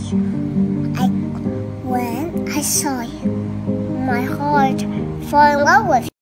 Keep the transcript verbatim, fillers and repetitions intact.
I, when I saw you, my heart fell in love with you.